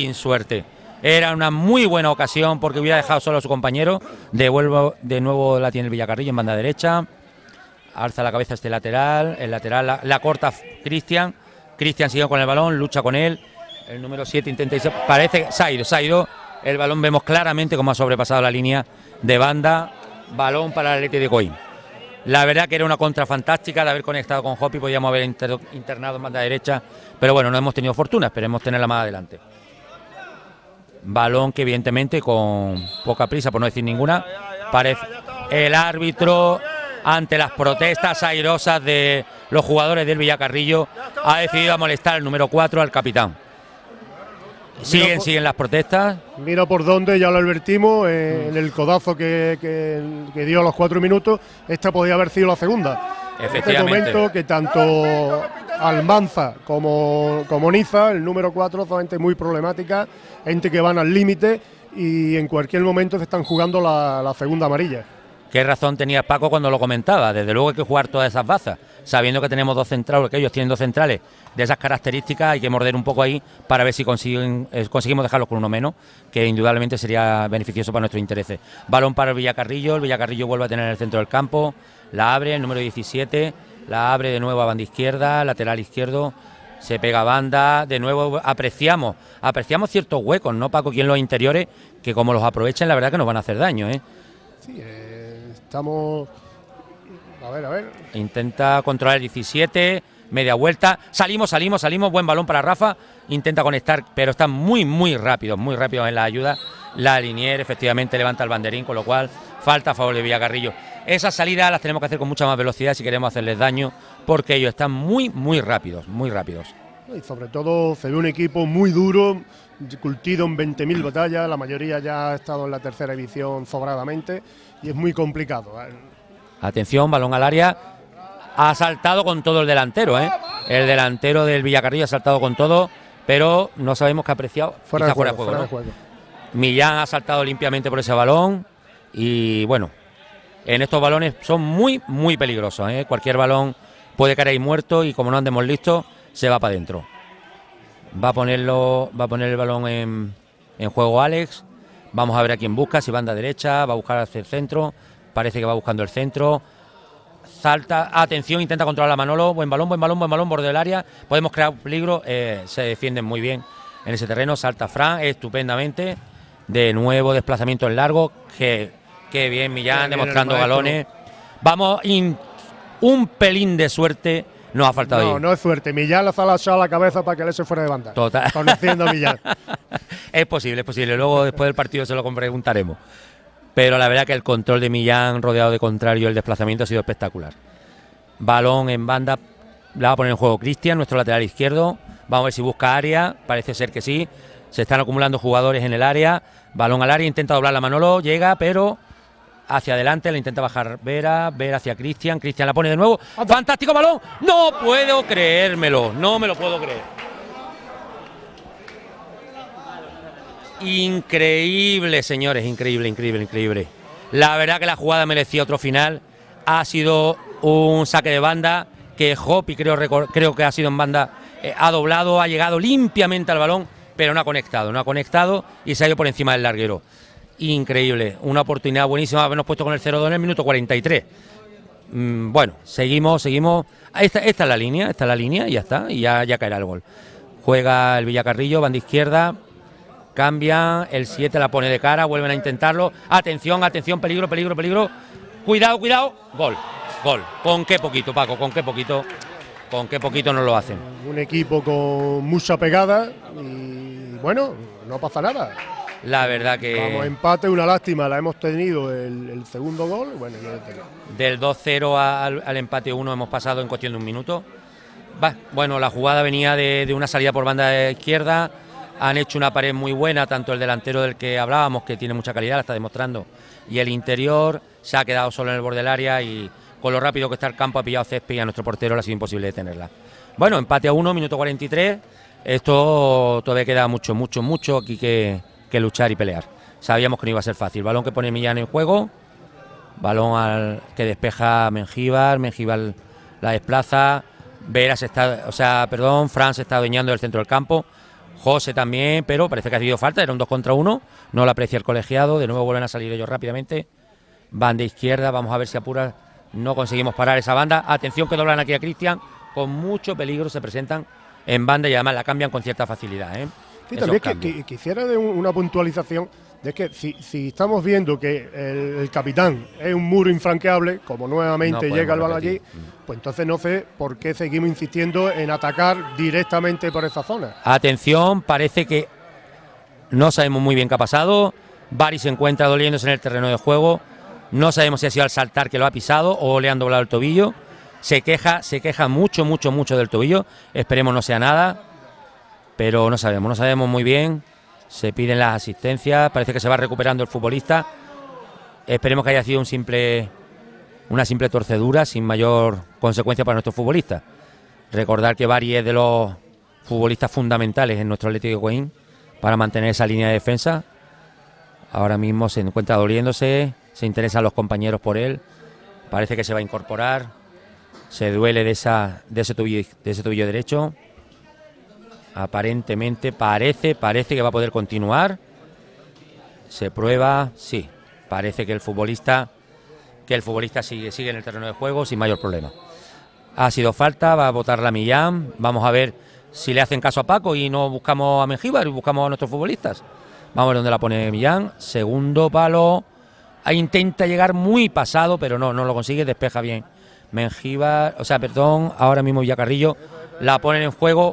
Era una muy buena ocasión porque hubiera dejado solo a su compañero. De nuevo la tiene el Villacarrillo en banda derecha. Alza la cabeza este lateral. El lateral la corta Cristian. Cristian sigue con el balón, lucha con él. El número 7 intenta irse, parece que se ha ido. El balón vemos claramente cómo ha sobrepasado la línea de banda. Balón para el Atlético de Coín. La verdad que era una contra fantástica de haber conectado con Hopi, podíamos haber internado en banda derecha, pero bueno, no hemos tenido fortuna, esperemos tenerla más adelante. Balón que evidentemente con poca prisa, por no decir ninguna, parece el árbitro ante las protestas airosas de los jugadores del Villacarrillo ha decidido molestar al número 4, al capitán. Siguen las protestas. Mira por dónde, ya lo advertimos, en el codazo que dio a los 4 minutos, esta podía haber sido la segunda. Efectivamente. En este momento que tanto Almanza como Niza, el número 4, son gente muy problemática, gente que van al límite y en cualquier momento se están jugando la segunda amarilla. Qué razón tenía Paco cuando lo comentaba, desde luego hay que jugar todas esas bazas, sabiendo que tenemos dos centrales, que ellos tienen dos centrales de esas características, hay que morder un poco ahí para ver si conseguimos dejarlos con uno menos, que indudablemente sería beneficioso para nuestros intereses. Balón para el Villacarrillo vuelve a tener en el centro del campo, la abre el número 17, la abre de nuevo a banda izquierda, lateral izquierdo, se pega a banda, de nuevo apreciamos ciertos huecos, ¿no, Paco? Aquí en los interiores, que como los aprovechen, la verdad que nos van a hacer daño, ¿eh? Sí, estamos... A ver. Intenta controlar el 17, media vuelta, salimos, buen balón para Rafa, intenta conectar, pero están muy rápidos en la ayuda. La Linier efectivamente levanta el banderín, con lo cual falta a favor de Villacarrillo. Esas salidas las tenemos que hacer con mucha más velocidad si queremos hacerles daño, porque ellos están muy rápidos. Y sobre todo se ve un equipo muy duro, curtido en 20.000 batallas, la mayoría ya ha estado en la tercera división sobradamente y es muy complicado. Atención, balón al área, ha saltado con todo el delantero, ¿eh? El delantero del Villacarrillo ha saltado con todo, pero no sabemos qué ha apreciado. Fuera de juego. Millán ha saltado limpiamente por ese balón y bueno, en estos balones son muy peligrosos, ¿eh? Cualquier balón puede caer ahí muerto y como no andemos listos, se va para adentro. Va a poner el balón en juego Alex. Vamos a ver a quién busca, si banda derecha, va a buscar hacia el centro. Parece que va buscando el centro. Salta, atención, intenta controlar a Manolo. Buen balón, borde del área. Podemos crear peligro, se defienden muy bien en ese terreno. Salta Fran, estupendamente. De nuevo, desplazamiento en largo. Qué bien, Millán, demostrando galones. Vamos, un pelín de suerte nos ha faltado ahí. No es suerte. Millán le ha echado la cabeza para que él se fuera de banda. Total. Conociendo a Millán. Es posible. Luego, después del partido, se lo preguntaremos. Pero la verdad que el control de Millán, rodeado de contrario, el desplazamiento ha sido espectacular. Balón en banda, la va a poner en juego Cristian, nuestro lateral izquierdo. Vamos a ver si busca área, parece ser que sí. Se están acumulando jugadores en el área. Balón al área, intenta doblar la Manolo, llega, pero hacia adelante, la intenta bajar Vera hacia Cristian la pone de nuevo. ¡Fantástico balón! ¡No puedo creérmelo! No me lo puedo creer. Increíble, señores, increíble. La verdad que la jugada merecía otro final. Ha sido un saque de banda que Hopi, creo que ha sido en banda, ha doblado, ha llegado limpiamente al balón, pero no ha conectado y se ha ido por encima del larguero. Increíble, una oportunidad buenísima, habernos puesto con el 0-2 en el minuto 43. Bueno, seguimos. Esta es la línea y ya está, y ya caerá el gol. Juega el Villacarrillo, banda izquierda, cambia, el 7 la pone de cara, vuelven a intentarlo. Atención, peligro. Cuidado, gol. ¿Con qué poquito, Paco? ¿Con qué poquito nos lo hacen? Un equipo con mucha pegada y bueno, no pasa nada. La verdad que... Vamos, empate, una lástima, la hemos tenido el segundo gol. Bueno, del 2-0 al empate 1 hemos pasado en cuestión de un minuto. Bueno, la jugada venía de una salida por banda izquierda. Han hecho una pared muy buena, tanto el delantero del que hablábamos, que tiene mucha calidad, la está demostrando, y el interior se ha quedado solo en el borde del área y con lo rápido que está el campo ha pillado césped y a nuestro portero le ha sido imposible detenerla. Bueno, empate a 1, minuto 43. Esto todavía queda mucho aquí que luchar y pelear. Sabíamos que no iba a ser fácil. Balón que pone Millán en juego, balón que despeja Mengíbar la desplaza. Fran se está adueñando del centro del campo. José también, pero parece que ha habido falta, era un 2 contra 1, no lo aprecia el colegiado, de nuevo vuelven a salir ellos rápidamente. Banda izquierda, vamos a ver si apura, no conseguimos parar esa banda. Atención que doblan aquí a Cristian, con mucho peligro se presentan en banda y además la cambian con cierta facilidad. Sí, también que quisiera de una puntualización de que si estamos viendo que el capitán es un muro infranqueable, como nuevamente llega el balón allí, pues entonces no sé por qué seguimos insistiendo en atacar directamente por esa zona. Atención, parece que no sabemos muy bien qué ha pasado. Bari se encuentra doliéndose en el terreno de juego. No sabemos si ha sido al saltar que lo ha pisado o le han doblado el tobillo. Se queja mucho del tobillo. Esperemos no sea nada, pero no sabemos muy bien. Se piden las asistencias, parece que se va recuperando el futbolista. Esperemos que haya sido una simple torcedura sin mayor consecuencia para nuestro futbolista. Recordar que Bari es de los futbolistas fundamentales en nuestro Atlético de Coín para mantener esa línea de defensa. Ahora mismo se encuentra doliéndose, se interesan los compañeros por él. Parece que se va a incorporar. Se duele de ese tobillo derecho. Aparentemente parece que va a poder continuar. Se prueba, sí, parece que el futbolista sigue en el terreno de juego sin mayor problema. Ha sido falta, va a botar la Millán. Vamos a ver si le hacen caso a Paco y no buscamos a Mengíbar y buscamos a nuestros futbolistas. Vamos a ver dónde la pone Millán. Segundo palo. Intenta llegar muy pasado, pero no lo consigue, despeja bien Mengíbar, ahora mismo Villacarrillo. La ponen en juego.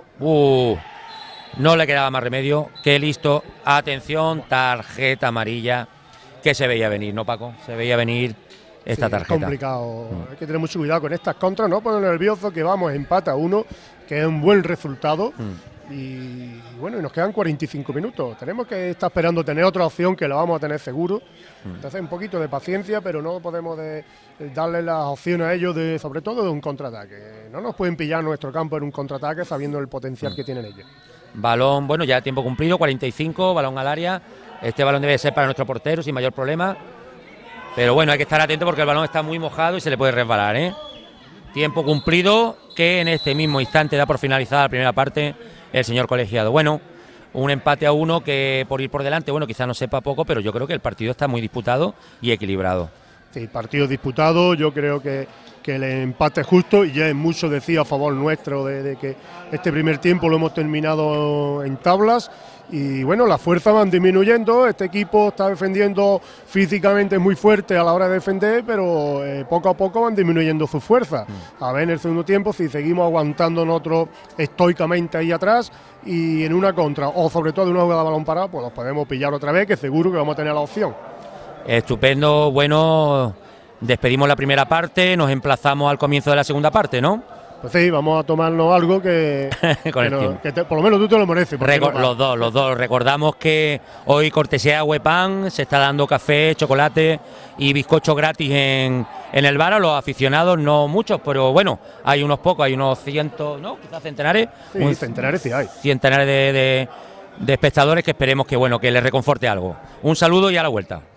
No le quedaba más remedio. Qué listo. Atención, tarjeta amarilla que se veía venir, ¿no, Paco? Se veía venir esta tarjeta. Es complicado. Hay que tener mucho cuidado con estas contras, no poner nervioso, que vamos, empata 1, que es un buen resultado. Y bueno, y nos quedan 45 minutos. Tenemos que estar esperando tener otra opción que la vamos a tener seguro. Entonces un poquito de paciencia, pero no podemos darle las opciones a ellos, sobre todo de un contraataque. No nos pueden pillar nuestro campo en un contraataque sabiendo el potencial que tienen ellos. Balón, bueno, ya tiempo cumplido, 45, balón al área. Este balón debe ser para nuestro portero sin mayor problema. Pero bueno, hay que estar atento porque el balón está muy mojado y se le puede resbalar, Tiempo cumplido, que en este mismo instante da por finalizada la primera parte el señor colegiado. Bueno, un empate a 1 que por ir por delante, bueno, quizá no sepa poco, pero yo creo que el partido está muy disputado y equilibrado. Sí, partido disputado, yo creo que el empate es justo y ya es mucho decir a favor nuestro de que este primer tiempo lo hemos terminado en tablas y bueno, las fuerzas van disminuyendo, este equipo está defendiendo físicamente muy fuerte a la hora de defender, pero poco a poco van disminuyendo sus fuerzas. A ver en el segundo tiempo si seguimos aguantando nosotros estoicamente ahí atrás y en una contra o sobre todo en una jugada de balón parado, pues los podemos pillar otra vez, que seguro que vamos a tener la opción. Estupendo, bueno, despedimos la primera parte, nos emplazamos al comienzo de la segunda parte, ¿no? Pues sí, vamos a tomarnos algo que por lo menos tú te lo mereces. Los dos. Recordamos que hoy cortesía de Huepan se está dando café, chocolate y bizcocho gratis en el bar a los aficionados, no muchos, pero bueno, hay unos pocos, hay unos cientos, ¿no? Quizás centenares. Sí, centenares sí hay. Centenares espectadores que esperemos que, bueno, que les reconforte algo. Un saludo y a la vuelta.